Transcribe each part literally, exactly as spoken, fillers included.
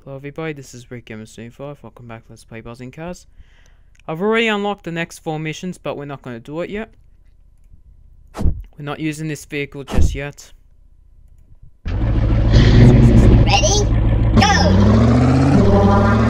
Hello everybody, this is Rick Gamer seventy-five. Welcome back to Let's Play Buzzing Cars. I've already unlocked the next four missions, but we're not going to do it yet. We're not using this vehicle just yet. Ready? Go!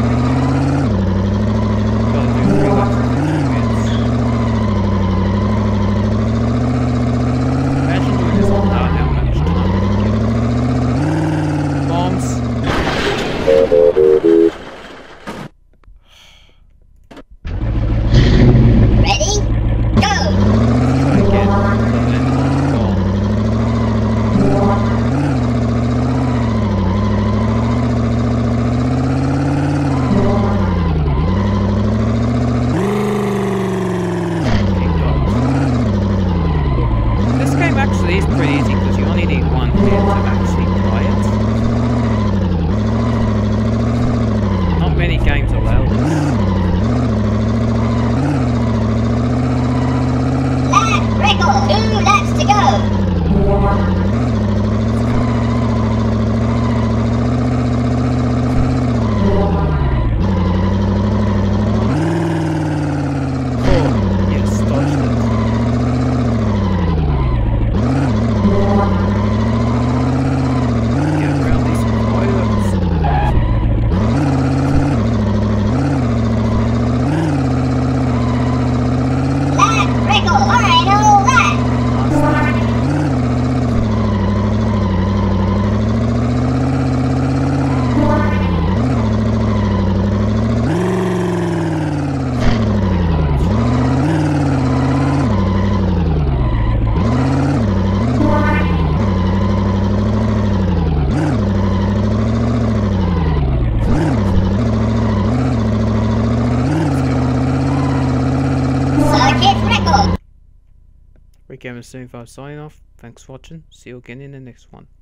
Rick Gamer seventy-five signing off. Thanks for watching. See you again in the next one.